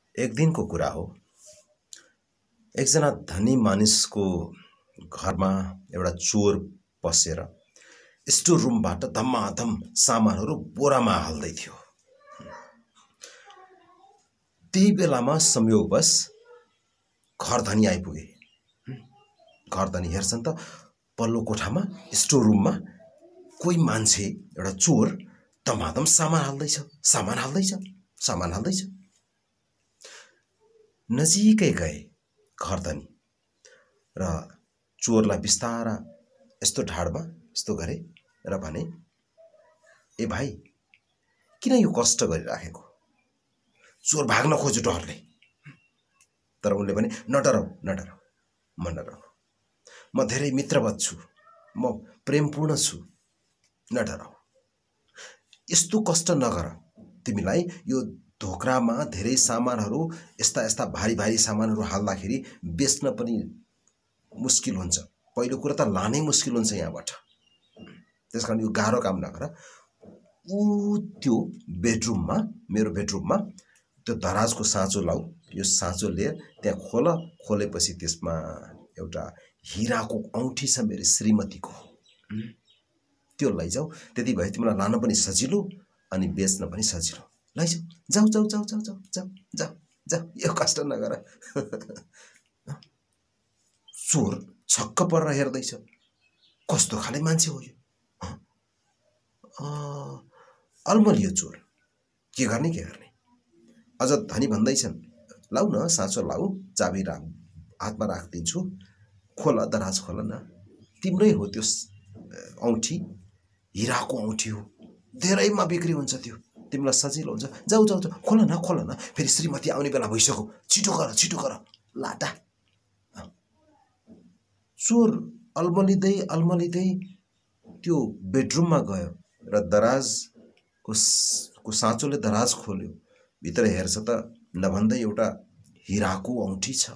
एक दिनको कुरा हो। एकजना धनी मानिसको घरमा एउटा चोर पसेर स्टोर रुमबाट धमाधम सामानहरू बोरामा हाल्दै थियो। त्यही बेलामा संयोगवश घर धनी आइपुगे। घर धनी हेर्छन् त पल्लो कोठामा स्टोर रुममा कोही मान्छे एउटा चोर धमाधम सामान हाल्दैछ। नजिकै गए घर धनी र चोरलाई बिस्तारा यस्तो ढाडमा यस्तो गरे र भने, ए भाइ, किन यो कष्ट गरिराखेको? चोर भाग्न खोज्यो डरले। तर उनले भने, नडराऊ, म नडराऊ, म धेरै मित्रवत छु, म प्रेमपूर्ण छु, नडराऊ। यस्तो कष्ट नगर। तिमीलाई यो ढोक्रामा धेरै सामानहरू, यस्ता भारी सामानहरू हाल्दाखेरि बेच्न पनि मुस्किल हुन्छ। पहिलो कुरा त लानै मुस्किल हुन्छ यहाँबाट। त्यसकारण यो गाह्रो काम नगर। त्यो बेडरुममा, मेरो बेडरुममा त्यो दराजको साँचो लाऊ। यो साँचो लिएर त्यहाँ खोलेपछि त्यसमा एउटा हिराको औँठी छ मेरो श्रीमतीको। त्यो लैजाऊ। त्यति भए तिमीलाई लान पनि सजिलो अनि बेच्न पनि सजिलो। लैजाऊ, जाऊ, यो कष्ट नगर। चोर छक्क परेर हेर्दैछ, कस्तो खाले मान्छे हो यो? अल्मलियो चोर। के गर्ने? अझ धनी भन्दैछन्, लाऊ न, साँचो लाऊ, चाबी हातमा राखिदिन्छु, खोल, दराज खोल न। तिम्रै हो त्यो औँठी, हिराको औँठी हो, धेरैमा बिक्री हुन्छ त्यो, तिमीलाई सजिलो हुन्छ। जाऊ, खोल न। फेरि श्रीमती आउने बेला भइसक्यो, छिटो गर लाटा। चोर अल्मलिँदै त्यो बेडरुममा गयो र दराजको साँचोले दराज खोल्यो। भित्र हेर्छ त नभन्दै एउटा हिराको औँठी छ।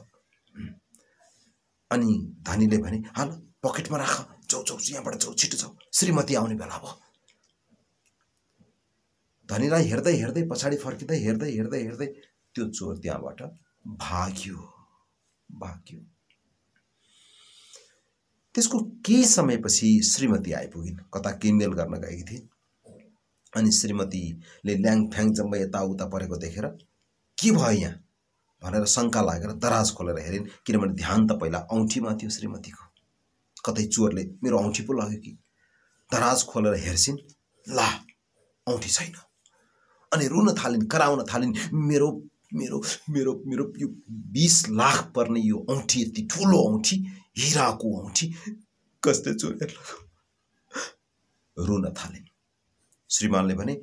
अनि धनीले भने, हाल पकेटमा राख, जाऊ, यहाँबाट जाऊ, छिटो जाऊ, श्रीमती आउने बेला भयो। धनीलाई हेर्दै पछाडि फर्किँदै हेर्दै त्यो चोर त्यहाँबाट भाग्यो। त्यसको केही समयपछि श्रीमती आइपुगिन्। कता किनमेल गर्न गएकी थिइन्। अनि श्रीमतीले ल्याङफ्याङ जम्मै यताउता परेको देखेर, के भयो यहाँ भनेर शङ्का लागेर दराज खोलेर हेरिन्। किनभने ध्यान त पहिला औँठीमा थियो श्रीमतीको। कतै चोरले मेरो औँठी पो लग्यो कि? दराज खोलेर हेर्छिन्, ला, औँठी छैन। अनि रुन थालिन्, कराउन थालिन्, मेरो मेरो मेरो मेरो यो 20 लाख पर्ने यो औँठी, यति ठुलो औँठी, हिराको औँठी, कसले चोरेर लग्यो? रुन थालिन्। श्रीमानले भने,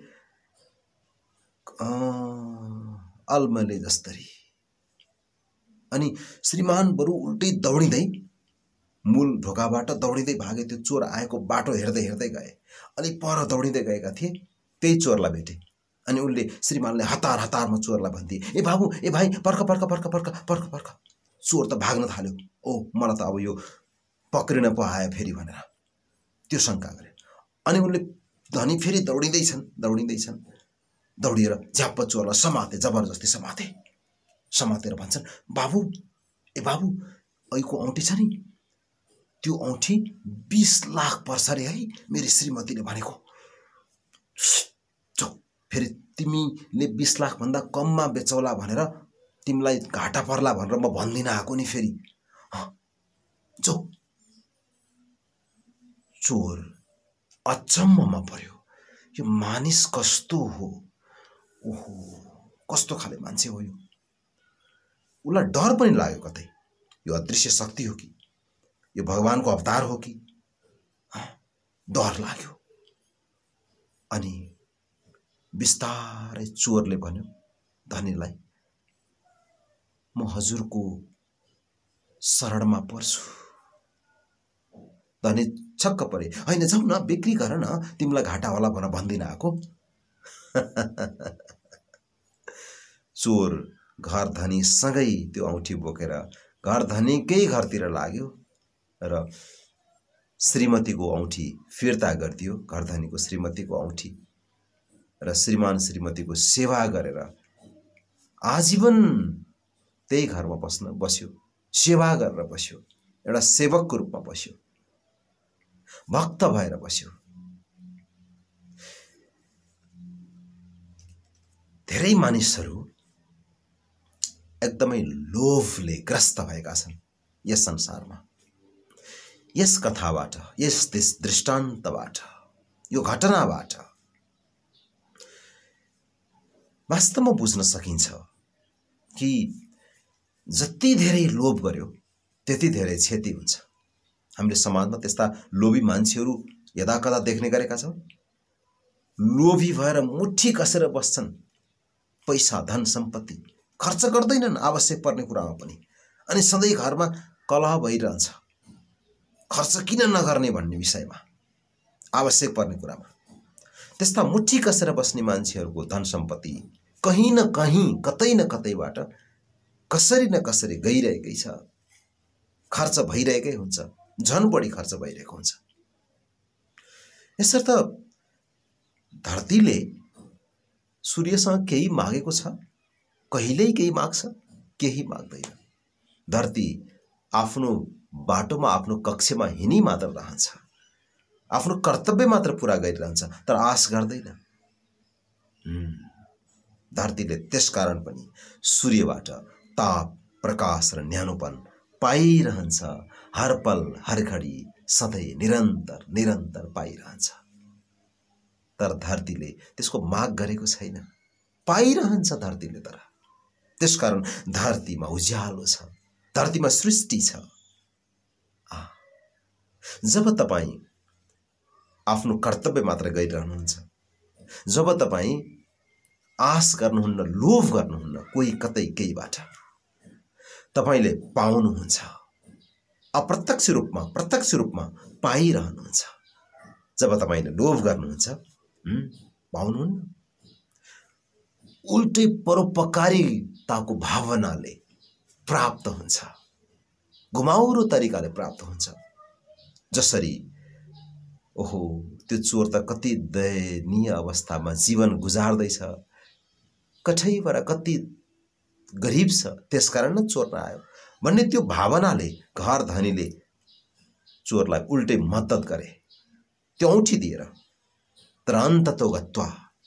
अल्मले जस्तरी। अनि श्रीमान बरु उल्टै दौडिँदै मूल ढोकाबाट दौडिँदै भागे। त्यो चोर आएको बाटो हेर्दै गए। अलिक पर दौडिँदै गएका थिए, त्यही चोरलाई भेटे। अनि उनले, श्रीमानले हतारमा चोरलाई भन्थे, ए बाबु, ए भाइ, पर्ख। चोर त भाग्न थाल्यो। ओ, मलाई त अब यो पक्रिन पो आयो फेरि भनेर त्यो शङ्का गरे। अनि उनले, धनी फेरि दौडिँदैछन्, दौडिएर झ्याप्प चोरलाई समाते, जबरजस्ती समातेर भन्छन्, बाबु, ऐको औँठी छ नि, त्यो औँठी 20 लाख पर्छ रे है, मेरी श्रीमतीले भनेको। फेरि तिमीले 20 लाख भन्दा कममा बेचौला भनेर तिमीलाई घाटा पर्ला भनेर म भन्दिन आएको नि फेरि। चोर अचम्ममा पर्यो। यो मानिस कस्तो हो? ओहो, कस्तो खाले मान्छे हो यो? उसलाई डर पनि लाग्यो। कतै यो अदृश्य शक्ति हो कि यो भगवानको अवतार हो कि? डर लाग्यो। अनि बिस्तारै चोरले भन्यो धनीलाई, म हजुरको शरणमा पर्छु। धनी छक्क परे। होइन, जाऊ न, बिक्री गर न, तिमीलाई घाटा होला भनेर भन्दिन आएको। चोर घर धनीसँगै त्यो औँठी बोकेर घर धनीकै घरतिर लाग्यो र श्रीमतीको औँठी फिर्ता गरिदियो। घर धनीको श्रीमतीको औँठी। र श्रीमान श्रीमतीको सेवा गरेर आजीवन त्यही घरमा बस्यो, सेवा गरेर बस्यो, एउटा सेवकको रूपमा बस्यो, भक्त भएर बस्यो। धेरै मानिसहरू एकदमै लोभले ग्रस्त भएका छन् यस संसारमा। यस कथाबाट, यस दृष्टान्तबाट, यो घटनाबाट वास्तवमा बुझ्न सकिन्छ कि जति धेरै लोभ गर्यो त्यति धेरै क्षति हुन्छ। हामीले समाजमा त्यस्ता लोभी मान्छेहरू यदाकदा देख्ने गरेका छौँ। लोभी भएर मुठी कसेर बस्छन्, पैसा धन सम्पत्ति खर्च गर्दैनन् आवश्यक पर्ने कुरामा पनि, अनि सधैँ घरमा कलह भइरहन्छ खर्च किन नगर्ने भन्ने विषयमा, आवश्यक पर्ने कुरामा। त्यस्ता मुठी कसेर बस्ने मान्छेहरूको धन सम्पत्ति कहीं न कहीं, कतै न कतैबाट कसरी न कसरी गइरहेकै छ, खर्च भइरहेकै हुन्छ, झन बढी खर्च भइरहेको हुन्छ। यसर्थ धरतीले सूर्यसँग केही मागेको छ? कहिल्यै केही माग्छ? केही माग्दैन। धरती आफ्नो बाटोमा, आफ्नो कक्षमा हिँडी मात्र रहन्छ, आफ्नो कर्तव्य मात्र पूरा गरिरहन्छ, तर आश गर्दैन। धरतीले त्यसकारण पनि सूर्यबाट ताप, प्रकाश र न्यानोपन पाइरहन्छ, हर पल हर घडी सधैँ निरन्तर निरन्तर पाइरहन्छ। तर धरतीले त्यसको माग गरेको छैन, पाइरहन्छ धरतीले। तर त्यसकारण धरतीमा उज्यालो छ, धरतीमा सृष्टि छ। जब तपाईं आफ्नो कर्तव्य मात्र गरिरहनुहुन्छ, जब तपाईं आश गर्नुहुन्न, लोभ गर्नुहुन्न कोही कतै केहीबाट, तपाईले पाउनुहुन्छ। अप्रत्यक्ष रूपमा प्रत्यक्ष रूपमा पाइरहनुहुन्छ। जब तपाईले लोभ गर्नुहुन्छ, पाउनुहुन्न। उल्टै परोपकारिताको भावनाले प्राप्त हुन्छ, घुमाउरो तरिकाले प्राप्त हुन्छ। जसरी ओहो त्यो चोर त कति दयनीय अवस्थामा जीवन गुजार्दैछ, कठैबाट कति गरिब छ, त्यसकारण न चोर्न आयो भन्ने त्यो भावनाले घर धनीले चोरलाई उल्टै मद्दत गरे, त्यो औँठी दिएर। तर अन्ततो गत्वा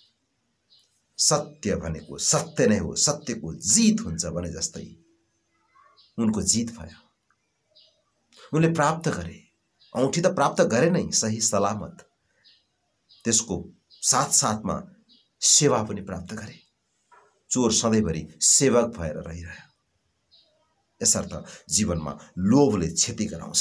सत्य भनेको सत्य नै हो, सत्यको जित हुन्छ भने जस्तै उनको जित भयो। उनले प्राप्त गरे, औँठी त प्राप्त गरे नै सही सलामत, त्यसको साथसाथमा सेवा पनि प्राप्त गरे। चोर सधैँभरि सेवक भएर रहिरह्यो। यसर्थ जीवनमा लोभले क्षति गराउँछ,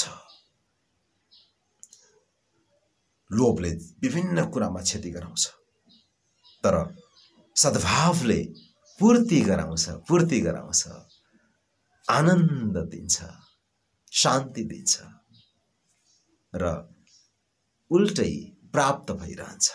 लोभले विभिन्न कुरामा क्षति गराउँछ। तर सद्भावले पूर्ति गराउँछ, आनन्द दिन्छ, शान्ति दिन्छ र उल्टै प्राप्त भइरहन्छ।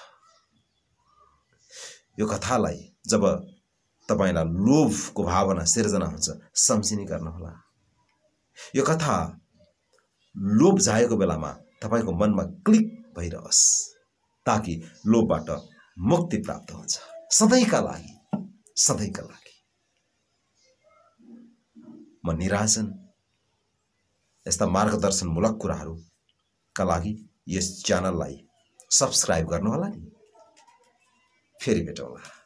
यो कथालाई जब तपाईलाई लोभको भावना सिर्जना हुन्छ, सम्झिने गर्नुहोला। यो कथा लोभ जाएको बेलामा तपाईको मनमा क्लिक भइरहोस्, ताकि लोभबाट मुक्ति प्राप्त हुन्छ सधैँका लागि, सधैँका लागि। म निराजन यस्ता मार्गदर्शनमूलक कुराहरूका लागि यस च्यानललाई सब्स्क्राइब गर्नुहोला नि। फेरि भेटौँला।